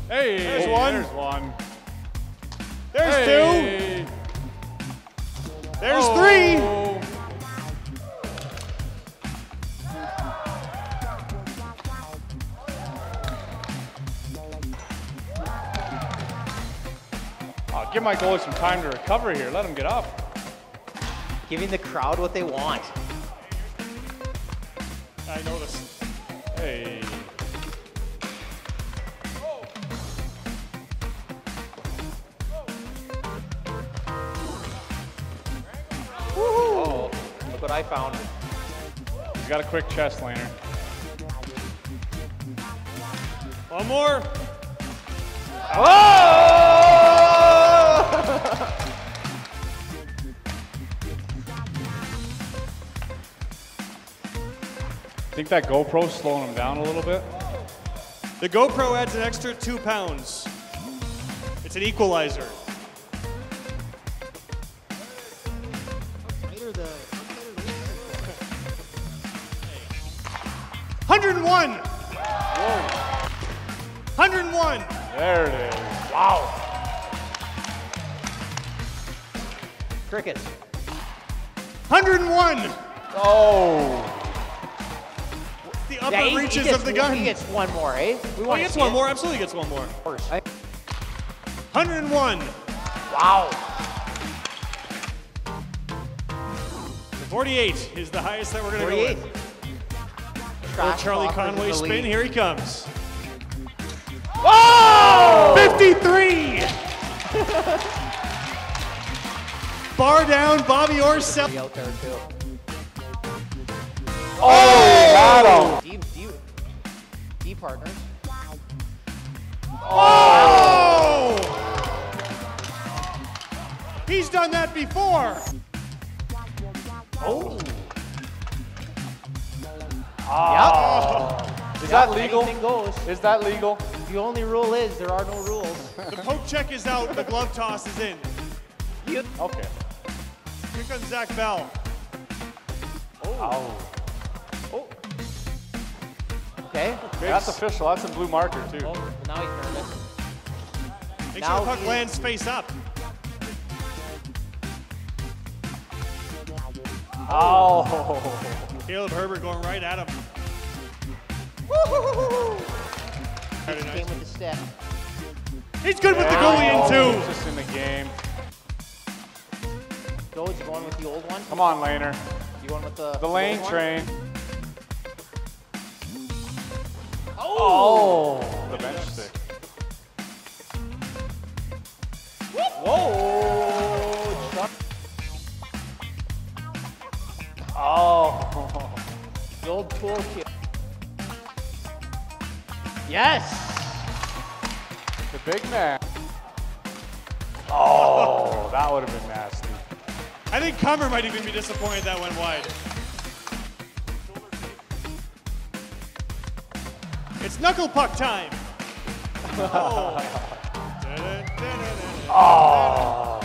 Hey, there's one. There's one. There's hey. 2. There's 3. Give my goalie some time to recover here. Let him get up. Giving the crowd what they want. I noticed. Hey. Oh, look what I found. He's got a quick chest laner. One more. Oh! Think that GoPro's slowing him down a little bit? The GoPro adds an extra 2 pounds. It's an equalizer. 101. Whoa. 101. There it is. Wow. Crickets. 101. Oh. The upper reaches of the gun. He gets one more, eh? He gets one more. Absolutely gets one more. 101. Wow. 48 is the highest that we're going to go with. Trash Charlie talkers in Conway the spin. league. Here he comes. Whoa! 53. Bar down. Bobby Orr. Out there too. Oh! D partners. Oh! He's done that before. Oh. Oh. Is that legal? Anything goes. Is that legal? The only rule is there are no rules. The poke check is out. The glove toss is in. Okay. Here comes Zach Bell. Oh. Oh. Okay. That's official. That's a blue marker, too. Oh, now he's nervous. Make Now sure the puck he- lands face up. Oh. Caleb Herbert going right at him. Very He nice. came with the step. He's good with the goalie in too. Just in the game. Doge, you going with the old one? Come on, Laner. You going with the lane old one? train. Oh! The bench stick. Whoa! Chuck. Oh. The old toolkit. Yes! The big man. Oh, that would have been nasty. I think Comer might even be disappointed that went wide. It's knuckle puck time. Oh. Oh.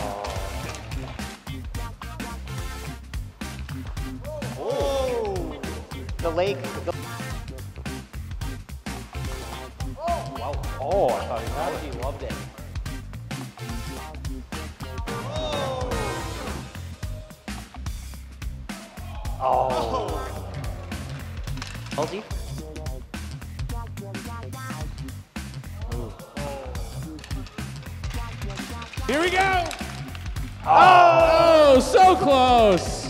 Oh. The lake. Oh, I thought he had it. He loved it. Oh. Elsie? Here we go. Oh, so close.